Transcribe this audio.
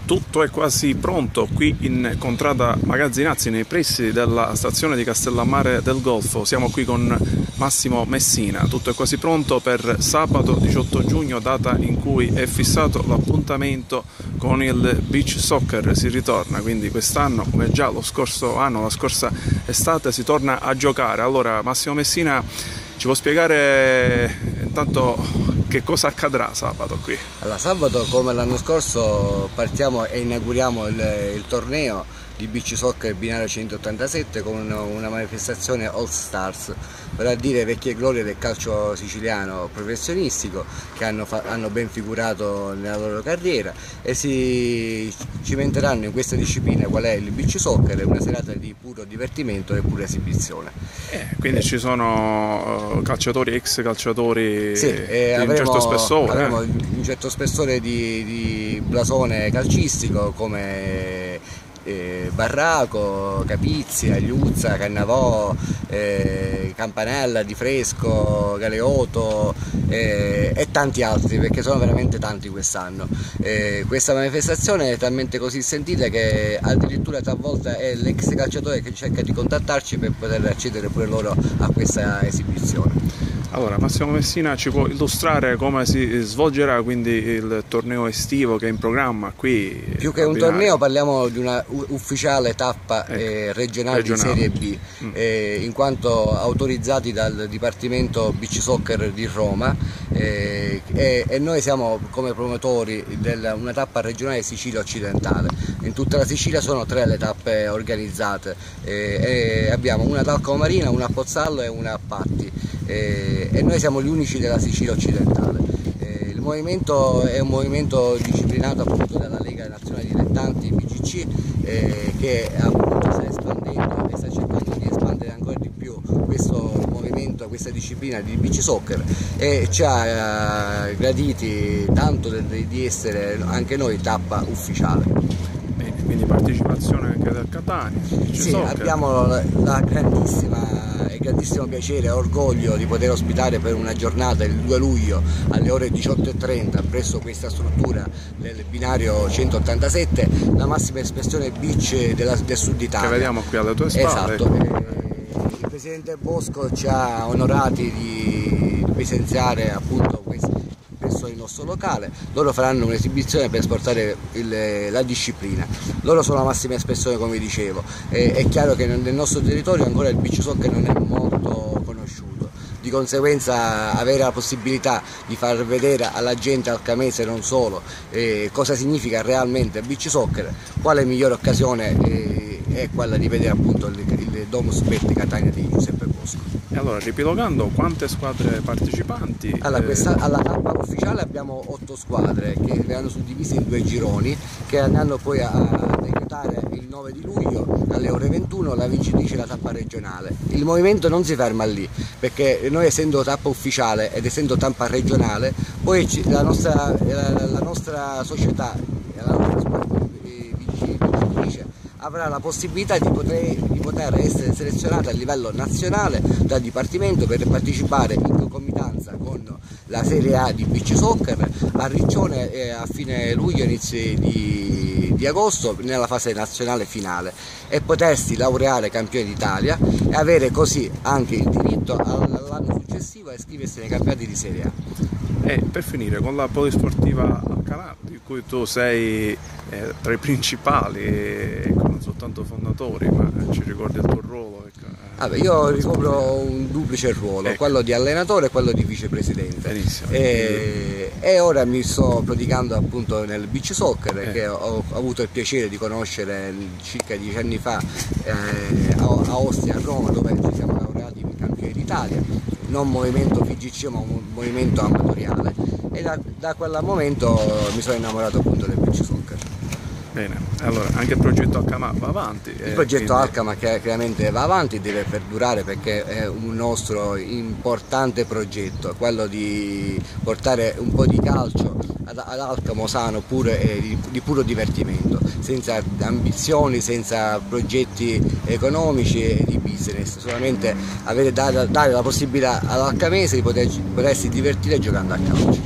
Tutto è quasi pronto qui in contrada Magazzinazzi, nei pressi della stazione di Castellammare del Golfo. Siamo qui con Massimo Messina. Tutto è quasi pronto per sabato 18 giugno, data in cui è fissato l'appuntamento con il beach soccer. Si ritorna quindi quest'anno, come già lo scorso anno, la scorsa estate, si torna a giocare. Allora Massimo Messina ci può spiegare intanto che cosa accadrà sabato qui? Allora, sabato, come l'anno scorso, partiamo e inauguriamo il torneo di beach soccer binario 187 con una manifestazione All Stars, per a dire vecchie glorie del calcio siciliano professionistico, che hanno ben figurato nella loro carriera e si cimenteranno in questa disciplina qual è il beach soccer, una serata di puro divertimento e pura esibizione. Quindi ci sono calciatori, ex calciatori, sì, di un certo spessore. Avremo un certo spessore di blasone calcistico come Barraco, Capizia, Liuzza, Cannavò, Campanella, Di Fresco, Galeoto e tanti altri, perché sono veramente tanti quest'anno. Questa manifestazione è talmente così sentita che addirittura talvolta è l'ex calciatore che cerca di contattarci per poter accedere pure loro a questa esibizione. Allora, Massimo Messina ci può illustrare come si svolgerà quindi il torneo estivo che è in programma qui? Più che un torneo parliamo di una ufficiale tappa regionale di Serie B, in quanto autorizzati dal Dipartimento Beach Soccer di Roma, e noi siamo come promotori di una tappa regionale Sicilia occidentale. In tutta la Sicilia sono 3 le tappe organizzate, e abbiamo una a Talco Marina, una a Pozzallo e una a Patti. E noi siamo gli unici della Sicilia occidentale. Il movimento è un movimento disciplinato appunto dalla Lega Nazionale Dilettanti BGC, che appunto sta espandendo e sta cercando di espandere ancora di più questo movimento, questa disciplina di beach soccer, e ci ha graditi tanto di essere anche noi tappa ufficiale. Quindi partecipazione anche del Catania. Sì, abbiamo il grandissimo piacere e orgoglio di poter ospitare per una giornata il 2 luglio alle ore 18:30 presso questa struttura del binario 187 la massima espressione beach del sud Italia. Che vediamo qui alle tue spalle. Esatto. Il Presidente Bosco ci ha onorati di presenziare appunto presso il nostro locale. Loro faranno un'esibizione per esportare la disciplina. Loro sono la massima espressione, come vi dicevo. È chiaro che nel nostro territorio ancora il beach soccer non è molto conosciuto, di conseguenza avere la possibilità di far vedere alla gente alcamese, non solo, cosa significa realmente il beach soccer, quale migliore occasione è quella di vedere appunto il Domus Bet Catania di Giuseppe Bosco. E allora, ripilogando, quante squadre partecipanti? Allora, alla tappa ufficiale abbiamo 8 squadre che verranno suddivise in 2 gironi, che andranno poi a decretare il 9 di luglio alle ore 21 la vincitrice della tappa regionale. Il movimento non si ferma lì, perché noi, essendo tappa ufficiale ed essendo tappa regionale, poi la nostra società, la nostra squadra vincitrice avrà la possibilità di poter essere selezionata a livello nazionale dal Dipartimento per partecipare in concomitanza con la Serie A di beach soccer a Riccione a fine luglio, inizi di agosto, nella fase nazionale finale, e potersi laureare campione d'Italia e avere così anche il diritto all'anno successivo a iscriversi nei campionati di Serie A. E per finire, con la polisportiva Alcalá, di cui tu sei tra i principali, ecco, non soltanto fondatori, ma ci ricordi il tuo ruolo? Ecco. Vabbè, io ricopro un duplice ruolo, ecco, quello di allenatore e quello di vicepresidente. Benissimo. E ora mi sto praticando appunto nel beach soccer, che ho avuto il piacere di conoscere circa 10 anni fa a Ostia, a Roma, dove ci siamo laureati in campioni d'Italia. Non movimento FIGC, ma un movimento amatoriale, e da quel momento mi sono innamorato appunto del beach soccer. Bene, allora anche il progetto Alcamà va avanti. Il progetto Alcamà chiaramente va avanti, deve perdurare, perché è un nostro importante progetto, quello di portare un po' di calcio ad Alcamo sano pure, di puro divertimento, senza ambizioni, senza progetti economici e di business, solamente dare la possibilità all'alcamese di potersi divertire giocando a calcio.